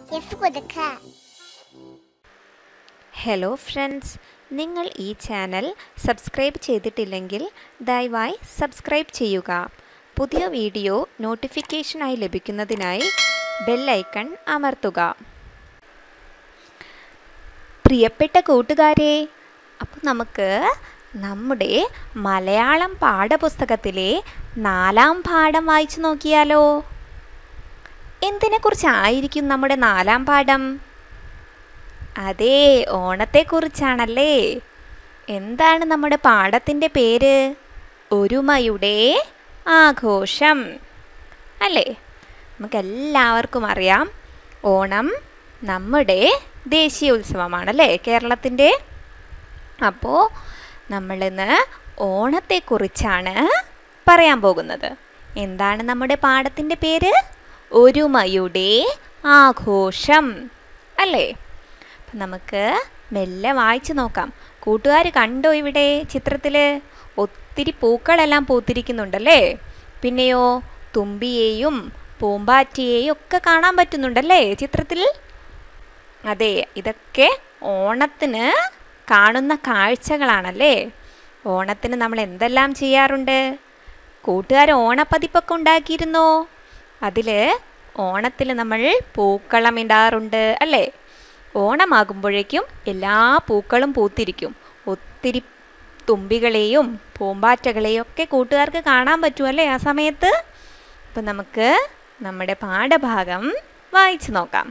F കൊടുക്കുക. Hello friends, നിങ്ങൾ ഈ ചാനൽ സബ്സ്ക്രൈബ് ചെയ്തിട്ടില്ലെങ്കിൽ ദയവായി സബ്സ്ക്രൈബ് ചെയ്യുക. പുതിയ വീഡിയോ നോട്ടിഫിക്കേഷനായി ലഭിക്കുന്നതിനായി ബെൽ ഐക്കൺ അമർത്തുക. പ്രിയപ്പെട്ട കൂട്ടുകാരെ, അപ്പോൾ നമുക്ക് നമ്മുടെ മലയാളം പാഠപുസ്തകത്തിലെ 4-ാം പാഠം വായിച്ചു നോക്കിയാലോ? എന്തിനെക്കുറിച്ചായിരിക്കും നമ്മുടെ 4-ാം പാഠം? അതെ, ഓണത്തെക്കുറിച്ചാണല്ലേ. എന്താണ് നമ്മുടെ പാഠത്തിൻ്റെ പേര്? ഒരുമയുടെ ആഘോഷം അല്ലേ? നമുക്കെല്ലാവർക്കും അറിയാം, ഓണം നമ്മുടെ ദേശീയ ഉത്സവമാണല്ലേ, കേരളത്തിൻ്റെ. അപ്പോൾ നമ്മളിന്ന് ഓണത്തെക്കുറിച്ചാണ് പറയാൻ പോകുന്നത്. എന്താണ് നമ്മുടെ പാഠത്തിൻ്റെ പേര്? ഒരുമയുടെ ആഘോഷം അല്ലേ? അപ്പം നമുക്ക് മെല്ലെ വായിച്ചു നോക്കാം. കൂട്ടുകാർ കണ്ടോ ഇവിടെ ചിത്രത്തിൽ ഒത്തിരി പൂക്കളെല്ലാം പൂത്തിരിക്കുന്നുണ്ടല്ലേ? പിന്നെയോ തുമ്പിയെയും പൂമ്പാറ്റയെയും ഒക്കെ കാണാൻ പറ്റുന്നുണ്ടല്ലേ ചിത്രത്തിൽ? അതെ, ഇതൊക്കെ ഓണത്തിന് കാണുന്ന കാഴ്ചകളാണല്ലേ. ഓണത്തിന് നമ്മൾ എന്തെല്ലാം ചെയ്യാറുണ്ട്? കൂട്ടുകാർ ഓണപ്പതിപ്പൊക്കെ ഉണ്ടാക്കിയിരുന്നോ? അതിൽ ഓണത്തിൽ നമ്മൾ പൂക്കളം ഇടാറുണ്ട് അല്ലേ? ഓണമാകുമ്പോഴേക്കും എല്ലാ പൂക്കളും പൂത്തിരിക്കും. ഒത്തിരി തുമ്പികളെയും പൂമ്പാറ്റകളെയും ഒക്കെ കൂട്ടുകാർക്ക് കാണാൻ പറ്റുമല്ലേ ആ സമയത്ത്? അപ്പം നമുക്ക് നമ്മുടെ പാഠഭാഗം വായിച്ചു നോക്കാം.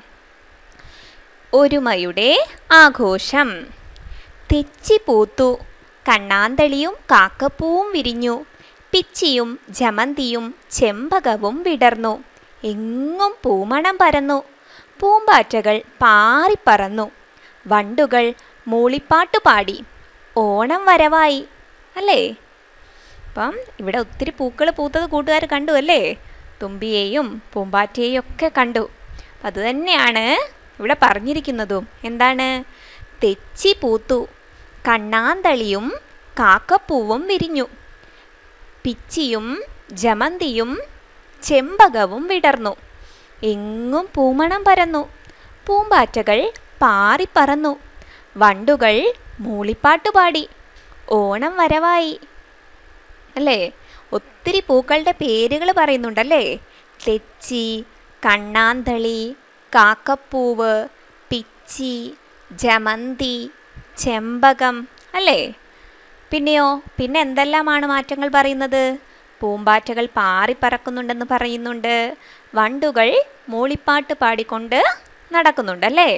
ഒരുമയുടെ ആഘോഷം. തെച്ചി പൂത്തു, കണ്ണാന്തളിയും കാക്കപ്പൂവും വിരിഞ്ഞു, പിച്ചിയും ജമന്തിയും ചെമ്പകവും വിടർന്നു, എങ്ങും പൂമണം പരന്നു, പൂമ്പാറ്റകൾ പാറിപ്പറന്നു, വണ്ടുകൾ മൂളിപ്പാട്ട് പാടി, ഓണം വരവായി അല്ലേ? അപ്പം ഇവിടെ ഒത്തിരി പൂക്കൾ പൂത്തത് കൂട്ടുകാർ കണ്ടു അല്ലേ? തുമ്പിയെയും പൂമ്പാറ്റയെയും ഒക്കെ കണ്ടു. അതുതന്നെയാണ് ഇവിടെ പറഞ്ഞിരിക്കുന്നതും. എന്താണ്? തെച്ചി പൂത്തു, കണ്ണാന്തളിയും കാക്കപ്പൂവും വിരിഞ്ഞു, പിച്ചിയും ജമന്തിയും ചെമ്പകവും വിടർന്നു, എങ്ങും പൂമണം പരന്നു, പൂമ്പാറ്റകൾ പാറിപ്പറന്നു, വണ്ടുകൾ മൂളിപ്പാട്ട് പാടി, ഓണം വരവായി അല്ലേ? ഒത്തിരി പൂക്കളുടെ പേരുകൾ പറയുന്നുണ്ടല്ലേ? തെച്ചി, കണ്ണാന്തളി, കാക്കപ്പൂവ്, പിച്ചി, ജമന്തി, ചെമ്പകം അല്ലേ? പിന്നെയോ പിന്നെ എന്തെല്ലാമാണ് മാറ്റങ്ങൾ പറയുന്നത്? പൂമ്പാറ്റകൾ പാറിപ്പറക്കുന്നുണ്ടെന്ന് പറയുന്നുണ്ട്, വണ്ടുകൾ മൂളിപ്പാട്ട് പാടിക്കൊണ്ട് നടക്കുന്നുണ്ടല്ലേ?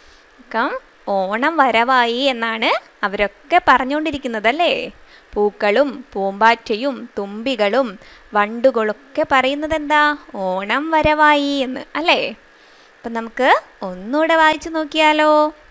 ഓണം വരവായി എന്നാണ് അവരൊക്കെ പറഞ്ഞുകൊണ്ടിരിക്കുന്നത് അല്ലേ? പൂക്കളും പൂമ്പാറ്റയും തുമ്പികളും വണ്ടുകളൊക്കെ പറയുന്നത് എന്താ? ഓണം വരവായി എന്ന് അല്ലേ? അപ്പം നമുക്ക് ഒന്നുകൂടെ വായിച്ചു നോക്കിയാലോ?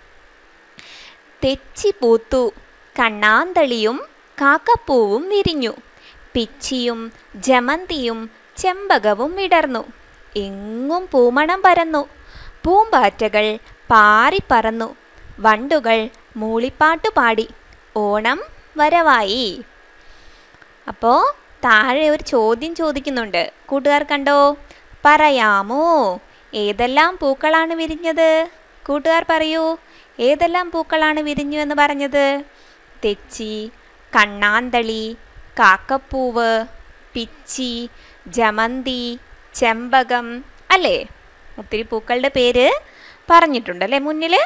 തെച്ചി പൂത്തു, കണ്ണാന്തളിയും കാക്കപ്പൂവും വിരിഞ്ഞു, പിച്ചിയും ജമന്തിയും ചെമ്പകവും വിടർന്നു, എങ്ങും പൂമണം പരന്നു, പൂമ്പാറ്റകൾ പാറിപ്പറന്നു, വണ്ടുകൾ മൂളിപ്പാട്ട് പാടി, ഓണം വരവായി. അപ്പോൾ താഴെ ഒരു ചോദ്യം ചോദിക്കുന്നുണ്ട്. കൂട്ടുകാർ കണ്ടോ? പറയാമോ ഏതെല്ലാം പൂക്കളാണ് വിരിഞ്ഞത്? കൂട്ടുകാർ പറയൂ, ഏതെല്ലാം പൂക്കളാണ് വിരിഞ്ഞു എന്ന് പറഞ്ഞത്? തെച്ചി, കണ്ണാന്തളി, കാക്കപ്പൂവ്, പിച്ചി, ജമന്തി, ചെമ്പകം അല്ലേ? ഒത്തിരി പൂക്കളുടെ പേര് പറഞ്ഞിട്ടുണ്ടല്ലേ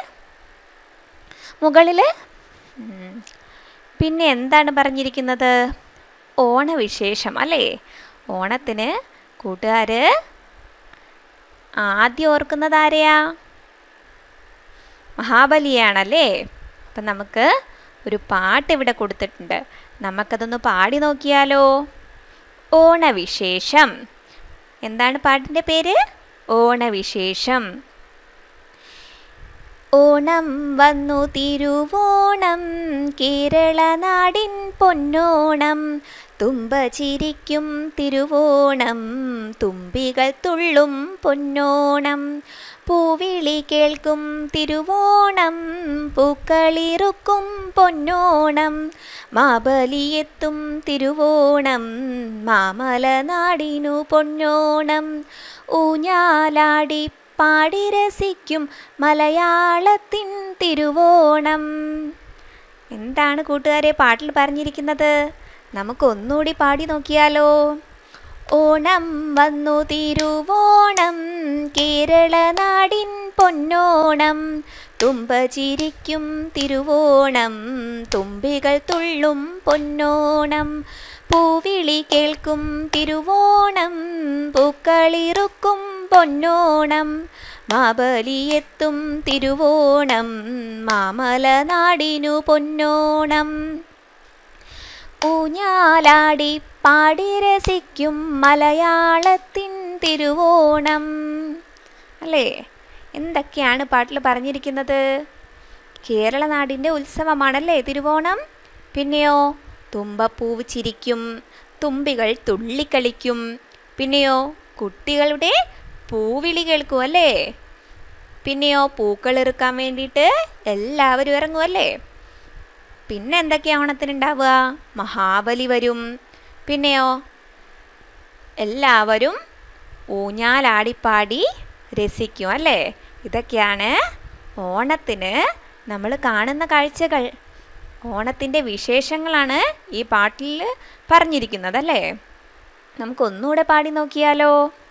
മുകളിൽ. പിന്നെ എന്താണ് പറഞ്ഞിരിക്കുന്നത്? ഓണവിശേഷം അല്ലേ? ഓണത്തിന് കൂട്ടുകാർ ആദ്യം ഓർക്കുന്നത് ആരെയാ? മഹാബലിയാണല്ലേ? അപ്പം നമുക്ക് ഒരു പാട്ട് ഇവിടെ കൊടുത്തിട്ടുണ്ട്, നമുക്കതൊന്ന് പാടി നോക്കിയാലോ? ഓണവിശേഷം. എന്താണ് പാട്ടിൻ്റെ പേര്? ഓണവിശേഷം. ഓണം വന്നു തിരുവോണം, കേരള നാടിൻ പൊന്നോണം, തുമ്പ ചിരിക്കും തിരുവോണം, തുമ്പികൾ തുള്ളും പൊന്നോണം, പൂവിളി കേൾക്കും തിരുവോണം, പൂക്കളിറുക്കും പൊന്നോണം, മാബലിയെത്തും തിരുവോണം, മാമല നാടിനു പൊന്നോണം, ഊഞ്ഞാലാടി പാടി രസിക്കും മലയാളത്തിൻ തിരുവോണം. എന്താണ് കൂട്ടുകാരെ പാട്ടിൽ പറഞ്ഞിരിക്കുന്നത്? നമുക്കൊന്നുകൂടി പാടി നോക്കിയാലോ? ഓണം വന്നു തിരുവോണം, കേരള നാടിൻ പൊന്നോണം. തുമ്പ ചിരിക്കും തിരുവോണം, തുമ്പികൾ തുള്ളും പൊന്നോണം. പൂവിളി കേൾക്കും തിരുവോണം, പൂക്കളിറുക്കും പൊന്നോണം. മാബലിയെത്തും തിരുവോണം, മാമല നാടിനു പൊന്നോണം. ഊഞ്ഞാലാടി പാടി രസിക്കും മലയാളത്തിൻ തിരുവോണം. അല്ലേ? എന്തൊക്കെയാണ് പാട്ടിൽ പറഞ്ഞിരിക്കുന്നത്? കേരള നാടിൻ്റെ ഉത്സവമാണല്ലേ തിരുവോണം. പിന്നെയോ തുമ്പപ്പൂവ് ചിരിക്കും, തുമ്പികൾ തുള്ളിക്കളിക്കും. പിന്നെയോ കുട്ടികളുടെ പൂവിളി കേൾക്കും അല്ലേ? പിന്നെയോ പൂക്കളിറുക്കാൻ വേണ്ടിയിട്ട് എല്ലാവരും ഇറങ്ങുമല്ലേ? പിന്നെ എന്തൊക്കെയാണ് ഓണത്തിനുണ്ടാവുക? മഹാബലി വരും. പിന്നെയോ എല്ലാവരും ഊഞ്ഞാലാടിപ്പാടി രസിക്കും അല്ലേ? ഇതൊക്കെയാണ് ഓണത്തിന് നമ്മൾ കാണുന്ന കാഴ്ചകൾ. ഓണത്തിൻ്റെ വിശേഷങ്ങളാണ് ഈ പാട്ടിൽ പറഞ്ഞിരിക്കുന്നത് അല്ലേ? നമുക്കൊന്നുകൂടെ പാടി നോക്കിയാലോ?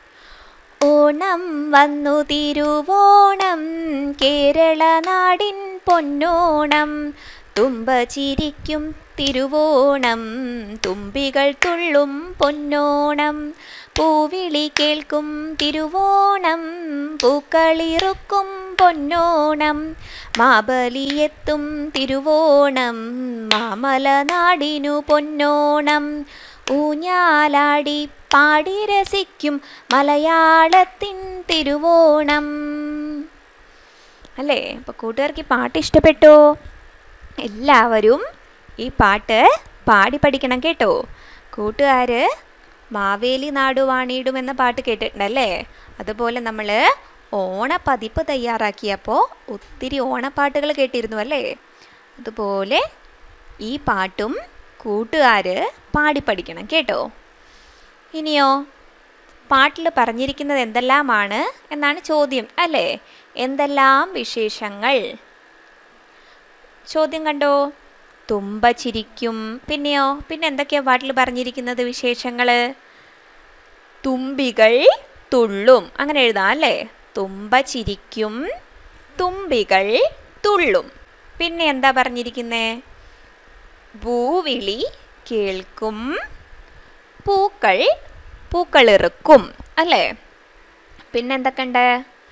ഓണം വന്നു തിരുവോണം, കേരള നാടിൻ പൊന്നോണം. തുമ്പ ചിരിക്കും തിരുവോണം, തുമ്പികൾ തുള്ളും പൊന്നോണം. പൂവിളി കേൾക്കും തിരുവോണം, പൂക്കളിറുക്കും പൊന്നോണം. മാബലിയെത്തും തിരുവോണം, മാമല നാടിനു പൊന്നോണം. ഊഞ്ഞാലാടി പാടി രസിക്കും മലയാളത്തിൻ തിരുവോണം. അല്ലേ? അപ്പോൾ കൂട്ടുകാർക്ക് ഈ പാട്ട് ഇഷ്ടപ്പെട്ടോ? എല്ലാവരും ഈ പാട്ട് പാടി പഠിക്കണം കേട്ടോ. കൂട്ടുകാർ മാവേലി നാടുവാണിയിടും എന്ന പാട്ട് കേട്ടിട്ടുണ്ടല്ലേ? അതുപോലെ നമ്മൾ ഓണപ്പതിപ്പ് തയ്യാറാക്കിയപ്പോൾ ഒത്തിരി ഓണപ്പാട്ടുകൾ കേട്ടിരുന്നു അല്ലേ? അതുപോലെ ഈ പാട്ടും കൂട്ടുകാർ പാടി പഠിക്കണം കേട്ടോ. ഇനിയോ പാട്ടിൽ പറഞ്ഞിരിക്കുന്നത് എന്തെല്ലാമാണ് എന്നാണ് ചോദ്യം അല്ലേ? എന്തെല്ലാം വിശേഷങ്ങൾ? ചോദ്യം കണ്ടോ? തുമ്പ ചിരിക്കും. പിന്നെയോ പിന്നെ എന്തൊക്കെയാണ് പാട്ടിൽ പറഞ്ഞിരിക്കുന്നത് വിശേഷങ്ങൾ? തുമ്പികൾ തുള്ളും. അങ്ങനെ എഴുതാം അല്ലേ? തുമ്പ ചിരിക്കും, തുമ്പികൾ തുള്ളും. പിന്നെ എന്താ പറഞ്ഞിരിക്കുന്നേ? പൂവിളി കേൾക്കും, പൂക്കളിറുക്കും അല്ലേ? പിന്നെന്തൊക്കെയുണ്ട്?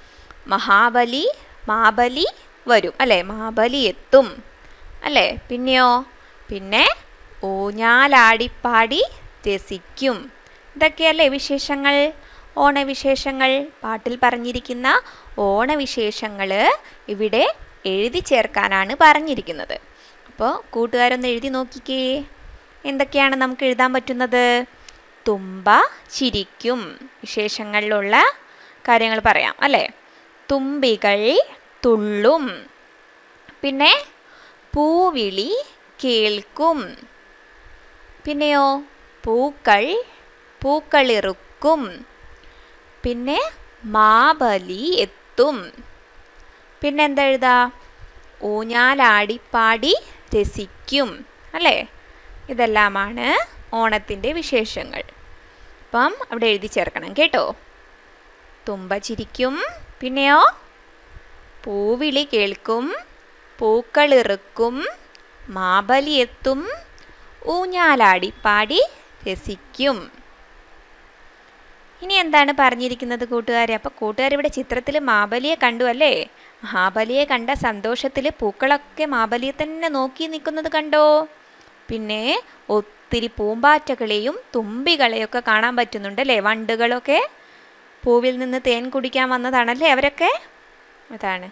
മാബലി വരും അല്ലേ? മാബലി എത്തും അല്ലേ? പിന്നെയോ പിന്നെ ഊഞ്ഞാലാടിപ്പാടി രസിക്കും. ഇതൊക്കെയല്ലേ വിശേഷങ്ങൾ, ഓണവിശേഷങ്ങൾ. പാട്ടിൽ പറഞ്ഞിരിക്കുന്ന ഓണവിശേഷങ്ങൾ ഇവിടെ എഴുതി ചേർക്കാനാണ് പറഞ്ഞിരിക്കുന്നത്. അപ്പോൾ കൂട്ടുകാരൊന്ന് എഴുതി നോക്കിക്കേ. എന്തൊക്കെയാണ് നമുക്ക് എഴുതാൻ പറ്റുന്നത്? തുമ്പ ചിരിക്കും. വിശേഷങ്ങളിലുള്ള കാര്യങ്ങൾ പറയാം അല്ലേ? തുമ്പികൾ തുള്ളും. പിന്നെ പൂവിളി കേൾക്കും. പിന്നെയോ പൂക്കളിറുക്കും. പിന്നെ മാബലി എത്തും. പിന്നെന്താ എഴുതാ? ഊഞ്ഞാലാടിപ്പാടി രസിക്കും അല്ലേ? ഇതെല്ലാമാണ് ഓണത്തിൻ്റെ വിശേഷങ്ങൾ. അപ്പം അവിടെ എഴുതി ചേർക്കണം കേട്ടോ. തുമ്പ ചിരിക്കും, പിന്നെയോ പൂവിളി കേൾക്കും, പൂക്കളിറുക്കും, മാബലി എത്തും, ഊഞ്ഞാലാടിപ്പാടി രസിക്കും. ഇനി എന്താണ് പറഞ്ഞിരിക്കുന്നത് കൂട്ടുകാരെ? അപ്പോൾ കൂട്ടുകാരിവിടെ ചിത്രത്തിൽ മാബലിയെ കണ്ടു അല്ലേ? മാബലിയെ കണ്ട സന്തോഷത്തിൽ പൂക്കളൊക്കെ മാബലിയെ തന്നെ നോക്കി നിൽക്കുന്നത് കണ്ടോ? പിന്നെ ഒത്തിരി പൂമ്പാറ്റകളെയും തുമ്പികളെയൊക്കെ കാണാൻ പറ്റുന്നുണ്ടല്ലേ? വണ്ടുകളൊക്കെ പൂവിൽ നിന്ന് തേൻ കുടിക്കാൻ വന്നതാണല്ലേ അവരൊക്കെ? അതാണ്.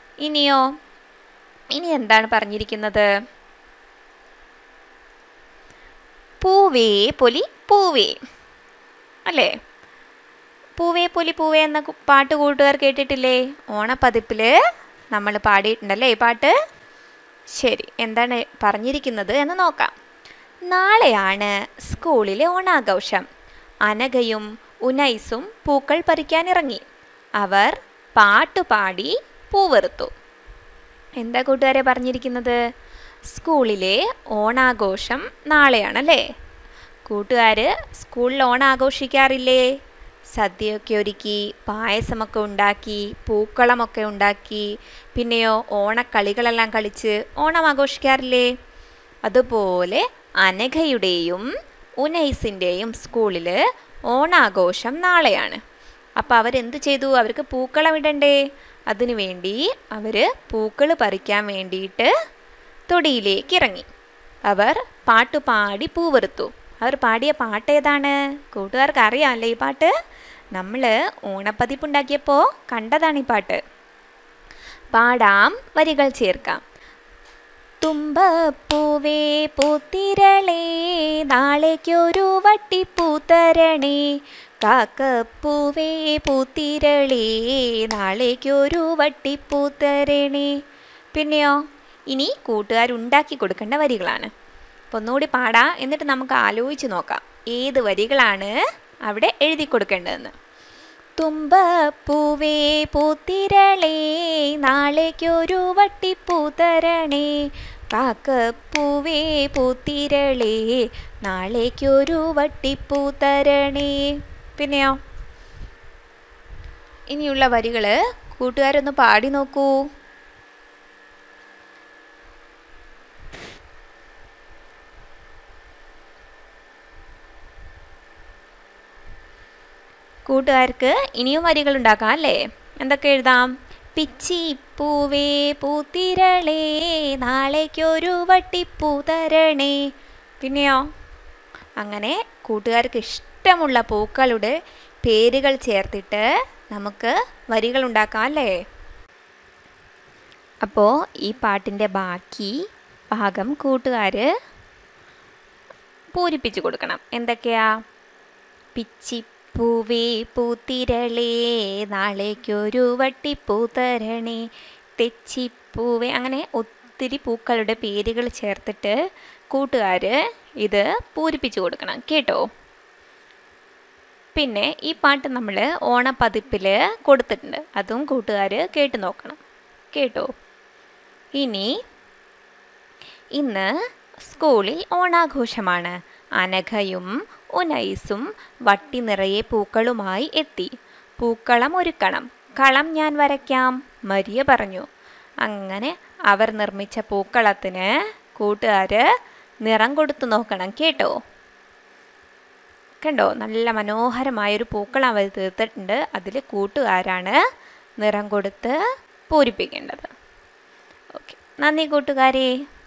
ഇനി എന്താണ് പറഞ്ഞിരിക്കുന്നത്? പൂവേ പൊലി പൂവേ അല്ലേ? പൂവേ പൊലി പൂവേ എന്ന പാട്ട് കൂട്ടുകാർ കേട്ടിട്ടില്ലേ? ഓണപ്പതിപ്പിൽ നമ്മൾ പാടിയിട്ടുണ്ടല്ലേ ഈ പാട്ട്? ശരി, എന്താണ് പറഞ്ഞിരിക്കുന്നത് എന്ന് നോക്കാം. നാളെയാണ് സ്കൂളിലെ ഓണാഘോഷം. അനഘയും ഉനൈസും പൂക്കൾ പറിക്കാനിറങ്ങി. അവർ പാട്ടുപാടി പൂവറുത്തു. എന്താ കൂട്ടുകാരെ പറഞ്ഞിരിക്കുന്നത്? സ്കൂളിലെ ഓണാഘോഷം നാളെയാണല്ലേ. കൂട്ടുകാർ സ്കൂളിൽ ഓണം ആഘോഷിക്കാറില്ലേ? സദ്യയൊക്കെ ഒരുക്കി, പായസമൊക്കെ ഉണ്ടാക്കി, പൂക്കളമൊക്കെ ഉണ്ടാക്കി, പിന്നെയോ ഓണക്കളികളെല്ലാം കളിച്ച് ഓണം ആഘോഷിക്കാറില്ലേ? അതുപോലെ അനഘയുടെയും ഉനൈസിൻ്റെയും സ്കൂളിൽ ഓണാഘോഷം നാളെയാണ്. അപ്പോൾ അവരെന്ത് ചെയ്തു? അവർക്ക് പൂക്കളം ഇടണ്ടേ? അതിനു വേണ്ടി അവർ പൂക്കൾ പറിക്കാൻ വേണ്ടിയിട്ട് തൊടിയിലേക്ക് ഇറങ്ങി. അവർ പാട്ടുപാടി പൂവറുത്തു. അവർ പാടിയ പാട്ട് ഏതാണ്? കൂട്ടുകാർക്ക് അറിയാമല്ലേ ഈ പാട്ട്? നമ്മൾ ഓണപ്പതിപ്പുണ്ടാക്കിയപ്പോൾ കണ്ടതാണ് ഈ പാട്ട്. പാടാം, വരികൾ ചേർക്കാം. തുമ്പപ്പൂവേ പൂത്തിരളേ, നാളേക്കൊരു വട്ടിപ്പൂത്തരണേ. കാക്കപ്പൂവേ പൂത്തിരളേ, നാളേക്കൊരു വട്ടിപ്പൂത്തരണേ. പിന്നെയോ ഇനി കൂട്ടുകാരുണ്ടാക്കി കൊടുക്കേണ്ട വരികളാണ്. അപ്പോൾ ഒന്നുകൂടി പാടാം, എന്നിട്ട് നമുക്ക് ആലോചിച്ച് നോക്കാം ഏത് വരികളാണ് അവിടെ എഴുതി കൊടുക്കേണ്ടതെന്ന്. തുമ്പപ്പൂവേ പൂത്തിരളേ, നാളേക്കൊരു വട്ടിപ്പൂത്തരണേ. കാക്കപ്പൂവേ പൂത്തിരളേ, നാളേക്കൊരു വട്ടിപ്പൂത്തരണേ. പിന്നെയോ ഇനിയുള്ള വരികൾ കൂട്ടുകാരൊന്ന് പാടി നോക്കൂ. കൂട്ടുകാർക്ക് ഇനിയും വരികൾ ഉണ്ടാക്കാം അല്ലേ? എന്തൊക്കെ എഴുതാം? പിച്ചിപ്പൂവേ പൂത്തിരളേ, നാളേക്കൊരു വട്ടിപ്പൂതരണേ. പിന്നെയോ അങ്ങനെ കൂട്ടുകാർക്ക് ഇഷ്ടമുള്ള പൂക്കളുടെ പേരുകൾ ചേർത്തിട്ട് നമുക്ക് വരികൾ ഉണ്ടാക്കാം അല്ലേ? അപ്പോൾ ഈ പാട്ടിൻ്റെ ബാക്കി ഭാഗം കൂട്ടുകാർ പൂരിപ്പിച്ചു കൊടുക്കണം. എന്തൊക്കെയാ? പിച്ചിപ്പൂവേ പൂത്തിരളേ, നാളേക്കൊരു വട്ടിപ്പൂതരണേ. തെച്ചിപ്പൂവേ, അങ്ങനെ ഒത്തിരി പൂക്കളുടെ പേരുകൾ ചേർത്തിട്ട് കൂട്ടുകാർ ഇത് പൂരിപ്പിച്ചു കൊടുക്കണം കേട്ടോ. പിന്നെ ഈ പാട്ട് നമ്മൾ ഓണപ്പതിപ്പിൽ കൊടുത്തിട്ടുണ്ട്, അതും കൂട്ടുകാർ കേട്ട് നോക്കണം കേട്ടോ. ഇന്ന് സ്കൂളിൽ ഓണാഘോഷമാണ്. അനഘയും ഉനൈസും വട്ടി നിറയെ പൂക്കളുമായി എത്തി. പൂക്കളം ഒരുക്കണം, കളം ഞാൻ വരയ്ക്കാം, മരിയ പറഞ്ഞു. അങ്ങനെ അവർ നിർമ്മിച്ച പൂക്കളത്തിന് കൂട്ടുകാർ നിറം കൊടുത്തു നോക്കണം കേട്ടോ. കണ്ടോ, നല്ല മനോഹരമായൊരു പൂക്കളം അവർ തീർത്തിട്ടുണ്ട്. അതിൽ കൂട്ടുകാരാണ് നിറം കൊടുത്ത് പൂരിപ്പിക്കേണ്ടത്. ഓക്കെ, നന്ദി കൂട്ടുകാരെ.